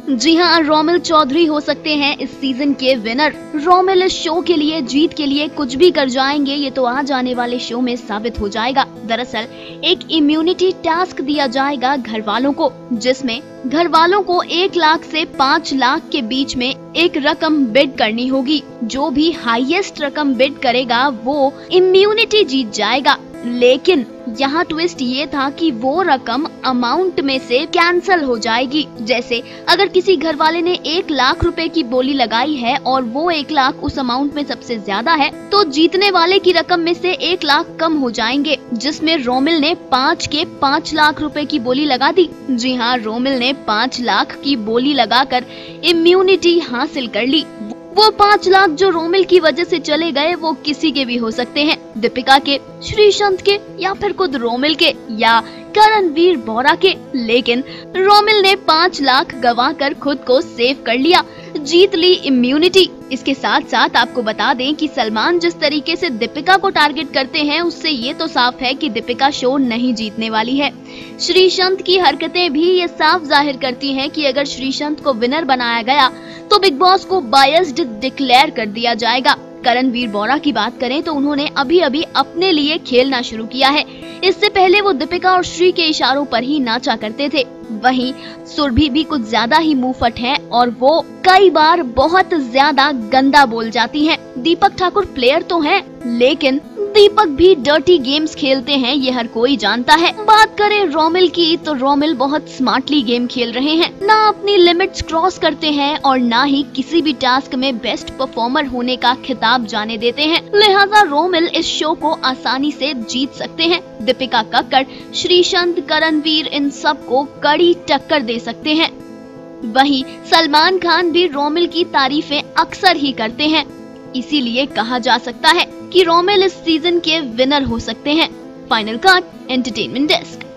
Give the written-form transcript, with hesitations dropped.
जी हाँ, रोमिल चौधरी हो सकते हैं इस सीजन के विनर। रोमिल इस शो के लिए, जीत के लिए कुछ भी कर जाएंगे, ये तो आ जाने वाले शो में साबित हो जाएगा। दरअसल एक इम्यूनिटी टास्क दिया जाएगा घर वालों को, जिसमें घर वालों को 1 लाख से 5 लाख के बीच में एक रकम बिड करनी होगी। जो भी हाईएस्ट रकम बिड करेगा वो इम्यूनिटी जीत जाएगा। लेकिन यहाँ ट्विस्ट ये था कि वो रकम अमाउंट में से कैंसल हो जाएगी। जैसे अगर किसी घर वाले ने 1 लाख रुपए की बोली लगाई है और वो 1 लाख उस अमाउंट में सबसे ज्यादा है, तो जीतने वाले की रकम में से 1 लाख कम हो जाएंगे, जिसमें रोमिल ने 5 लाख रुपए की बोली लगा दी। जी हाँ, रोमिल ने 5 लाख की बोली लगाकर इम्यूनिटी हासिल कर ली। वो 5 लाख जो रोमिल की वजह से चले गए, वो किसी के भी हो सकते हैं, दीपिका के, श्रीसंत के, या फिर खुद रोमिल के, या करणवीर बोरा के। लेकिन रोमिल ने 5 लाख गंवाकर खुद को सेव कर लिया, जीत ली इम्यूनिटी। इसके साथ साथ आपको बता दें कि सलमान जिस तरीके से दीपिका को टारगेट करते हैं, उससे ये तो साफ है कि दीपिका शो नहीं जीतने वाली है। श्रीसंत की हरकतें भी ये साफ जाहिर करती हैं कि अगर श्रीसंत को विनर बनाया गया तो बिग बॉस को बायस्ड डिक्लेयर कर दिया जाएगा। करणवीर बोरा की बात करें तो उन्होंने अभी अपने लिए खेलना शुरू किया है। इससे पहले वो दीपिका और श्री के इशारों पर ही नाचा करते थे। वहीं सुरभि भी कुछ ज्यादा ही मुंहफट हैं और वो कई बार बहुत ज्यादा गंदा बोल जाती हैं। दीपक ठाकुर प्लेयर तो हैं, लेकिन दीपक भी डर्टी गेम्स खेलते हैं, ये हर कोई जानता है। बात करें रोमिल की, तो रोमिल बहुत स्मार्टली गेम खेल रहे हैं, ना अपनी लिमिट्स क्रॉस करते हैं और ना ही किसी भी टास्क में बेस्ट परफॉर्मर होने का खिताब जाने देते हैं। लिहाजा रोमिल इस शो को आसानी से जीत सकते हैं। दीपिका कक्कड़, श्रीसंत, करणवीर, इन सब को कड़ी टक्कर दे सकते हैं। वहीं सलमान खान भी रोमिल की तारीफें अक्सर ही करते हैं, इसीलिए कहा जा सकता है कि रोमिल इस सीजन के विनर हो सकते हैं। Final cut, entertainment desk.